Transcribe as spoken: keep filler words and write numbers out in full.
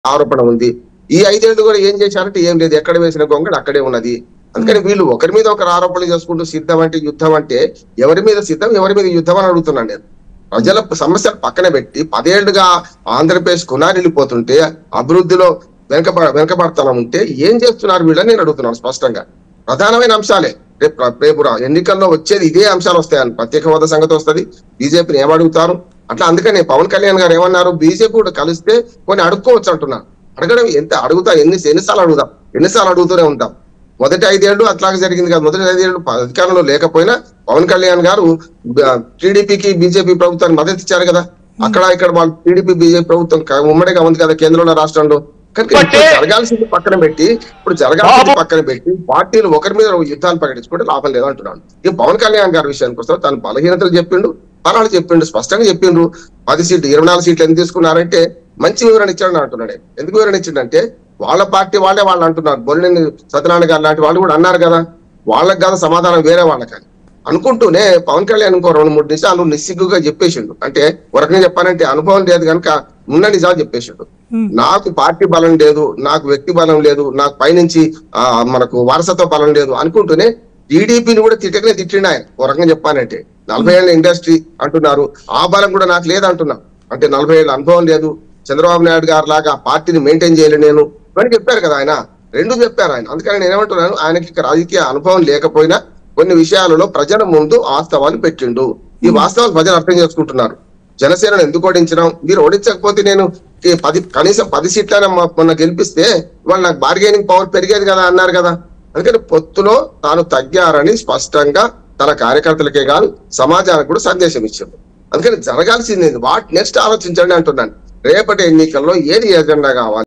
ఆరోపణ ఉంది. ఈ ఐదేళ్లు కూడా ఏం చేశారంటే ఏం లేదు, ఎక్కడ వేసిన గొంగడు అక్కడే ఉన్నది. అందుకని వీళ్ళు ఒకరి మీద ఒకరు ఆరోపణలు చేసుకుంటూ సిద్ధం అంటే యుద్ధం అంటే ఎవరి మీద సిద్ధం, ఎవరి మీద యుద్ధం అని అడుగుతున్నాను నేను. ప్రజల సమస్యలు పక్కన పెట్టి పదేళ్లుగా ఆంధ్రప్రదేశ్ కొనారిల్లిపోతుంటే, అభివృద్ధిలో వెనకబ వెనకబడతనం ఉంటే ఏం చేస్తున్నారు వీళ్ళని నేను అడుగుతున్నాను స్పష్టంగా. ప్రధానమైన అంశాలే రేపు రేపు ఎన్నికల్లో వచ్చేది ఇదే అంశాలు వస్తాయని. ప్రత్యేక హోదా సంగతి వస్తుంది, బీజేపీని ఏమడుగుతారు అట్లా. అందుకని పవన్ కళ్యాణ్ గారు ఏమన్నారు, బీజేపీ కూడా కలిస్తే కొన్ని అడుక్కోవచ్చు అంటున్నారు. అడగడం ఎంత అడుగుతా ఎన్ని ఎన్నిసార్లు అడుగుదాం, ఎన్నిసార్లు అడుగుతూనే ఉంటాం. మొదటి ఐదేళ్లు అట్లాగే జరిగింది కదా. మొదటి ఐదేళ్లు అధికారంలో లేకపోయినా పవన్ కళ్యాణ్ గారు టీడీపీకి బీజేపీ ప్రభుత్వానికి మద్దతు ఇచ్చారు కదా. అక్కడ ఇక్కడ వాళ్ళు టీడీపీ బీజేపీ ప్రభుత్వం ఉమ్మడిగా ఉంది కదా కేంద్రంలో, రాష్ట్రంలో. కనుక జరగాల్సింది పక్కన పెట్టి ఇప్పుడు జరగాల్సింది పక్కన పెట్టి పార్టీలు ఒకరి మీద యుద్ధాలు ప్రకటించుకుంటే లాభం లేదు అంటున్నాను. ఇక పవన్ కళ్యాణ్ గారి విషయానికి వస్తే తను బలహీనతలు చెప్పిండు, ఫలాలు చెప్పిండు, స్పష్టంగా చెప్పిండ్రు. పది సీట్లు ఇరవై నాలుగు సీట్లు ఎందుకు తీసుకున్నారంటే మంచి వివరణ ఇచ్చాడని అంటున్నాడు. ఎందుకు వివరణ ఇచ్చిండంటే వాళ్ళ పార్టీ వాళ్ళే వాళ్ళు అంటున్నారు. బొల్లిని సత్యనారాయణ గారు లాంటి వాళ్ళు కూడా అన్నారు కదా, వాళ్ళకి కదా సమాధానం వేరే వాళ్ళకని అనుకుంటూనే పవన్ కళ్యాణ్ ఇంకో రెండు మూడు నిమిషాలు నిస్సిగ్గుగా చెప్పేసిండు. అంటే ఒక రకంగా చెప్పాలంటే అనుభవం లేదు కనుక ఉన్న నిజాలు చెప్పేసిండు. నాకు పార్టీ బలం లేదు, నాకు వ్యక్తి బలం లేదు, నాకు పైనుంచి ఆ మనకు వారసత్వ బలం లేదు అనుకుంటూనే టీడీపీని కూడా తిట్టకనే తిట్టిండు ఆయన. ఒక రకంగా చెప్పానంటే నలభై ఏళ్ళ ఇండస్ట్రీ అంటున్నారు, ఆ బలం కూడా నాకు లేదు అంటున్నా. అంటే నలభై ఏళ్ళ అనుభవం లేదు, చంద్రబాబు నాయుడు గారు లాగా పార్టీని మెయింటైన్ చేయలేను నేను అని చెప్పారు కదా ఆయన. రెండు చెప్పారు ఆయన. అందుకని నేను ఏమంటున్నాను, ఆయనకి రాజకీయ అనుభవం లేకపోయినా కొన్ని విషయాలలో ప్రజల ముందు వాస్తవాలు పెట్టిండు. ఈ వాస్తవాలు ప్రజలు అర్థం చేసుకుంటున్నారు. జనసేనను ఎందుకు ఓడించినాం, మీరు ఓడించకపోతే నేను పది కనీసం పది సీట్లైనా మొన్న గెలిపిస్తే వాళ్ళు నాకు బార్గెనింగ్ పవర్ పెరిగేది కదా అన్నారు కదా. అందుకని పొత్తులో తాను తగ్గారని స్పష్టంగా తన కార్యకర్తలకే కాదు సమాజానికి కూడా సందేశం ఇచ్చారు. అందుకని జరగాల్సింది వాట్ నెక్స్ట్ ఆలోచించండి అంటున్నాను. రేపటి ఎన్నికల్లో ఏది ఎజెండా కావాలి.